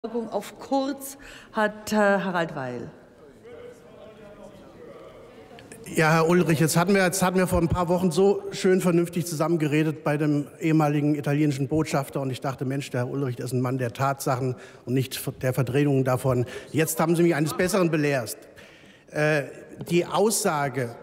Auf kurz hat Harald Weil. Ja, Herr Ulrich, jetzt hatten wir vor ein paar Wochen so schön vernünftig zusammengeredet bei dem ehemaligen italienischen Botschafter. Und ich dachte, Mensch, der Herr Ulrich ist ein Mann der Tatsachen und nicht der Verdrehungen davon. Jetzt haben Sie mich eines Besseren belehrt. Die Aussage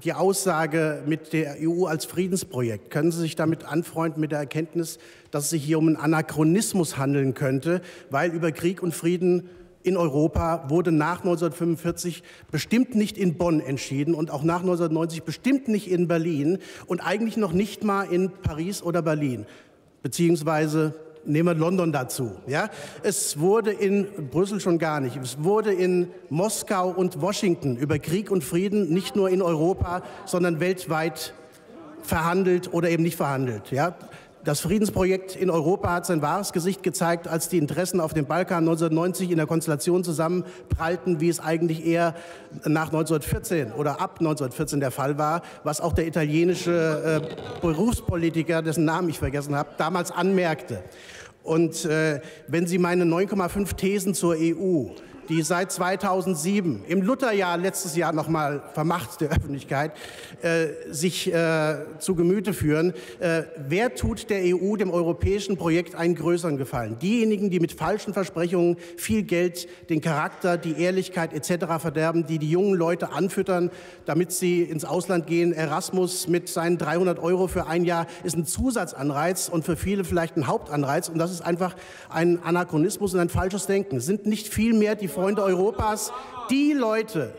mit der EU als Friedensprojekt, können Sie sich damit anfreunden mit der Erkenntnis, dass es sich hier um einen Anachronismus handeln könnte, weil über Krieg und Frieden in Europa wurde nach 1945 bestimmt nicht in Bonn entschieden und auch nach 1990 bestimmt nicht in Berlin und eigentlich noch nicht mal in Paris oder Berlin, beziehungsweise nehmen wir London dazu. Ja? Es wurde in Brüssel schon gar nicht. Es wurde in Moskau und Washington über Krieg und Frieden nicht nur in Europa, sondern weltweit verhandelt oder eben nicht verhandelt. Ja? Das Friedensprojekt in Europa hat sein wahres Gesicht gezeigt, als die Interessen auf dem Balkan 1990 in der Konstellation zusammenprallten, wie es eigentlich eher nach 1914 oder ab 1914 der Fall war, was auch der italienische Berufspolitiker, dessen Namen ich vergessen habe, damals anmerkte. Und wenn Sie meine 9,5 Thesen zur EU, die seit 2007 im Lutherjahr letztes Jahr noch mal vermacht der Öffentlichkeit sich zu Gemüte führen. Wer tut der EU, dem europäischen Projekt, einen größeren Gefallen? Diejenigen, die mit falschen Versprechungen viel Geld, den Charakter, die Ehrlichkeit etc. verderben, die jungen Leute anfüttern, damit sie ins Ausland gehen. Erasmus mit seinen 300 € für ein Jahr ist ein Zusatzanreiz und für viele vielleicht ein Hauptanreiz. Und das ist einfach ein Anachronismus und ein falsches Denken. Es sind nicht viel mehr die Freunde Europas, die Leute,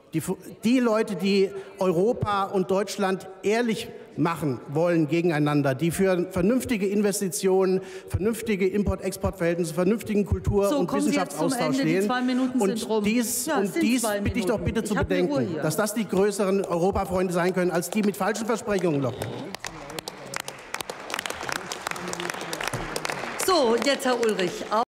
die Europa und Deutschland ehrlich machen wollen gegeneinander, die für vernünftige Investitionen, vernünftige Import-Export-Verhältnisse, vernünftigen Kultur- und Wissenschaftsaustausch stehen. Die 2 Minuten sind rum. Dies bitte ich doch bitte zu bedenken, dass das die größeren Europafreunde sein können, als die mit falschen Versprechungen locken. So, jetzt Herr Ulrich.